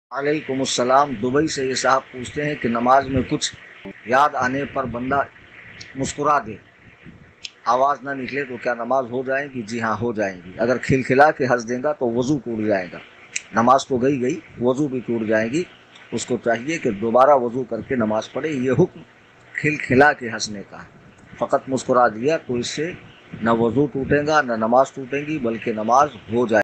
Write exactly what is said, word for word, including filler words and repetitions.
वालेकुमुस्सलाम। Dubai से ये साहब पूछते हैं कि नमाज में कुछ याद आने पर बंदा मुस्कुरा दे, आवाज़ ना निकले तो क्या नमाज हो जाएगी? जी हाँ, हो जाएगी। अगर खिलखिला के हंस देगा तो वज़ू टूट जाएगा। नमाज तो गई गई, वज़ू भी टूट जाएगी। उसको चाहिए कि दोबारा वज़ू करके नमाज पढ़े। ये हुक्म खिलखिला के हंसने का है। फ़कत मुस्कुरा दिया तो इससे न वज़ू टूटेगा न नमाज टूटेगी, बल्कि नमाज हो जाएगी।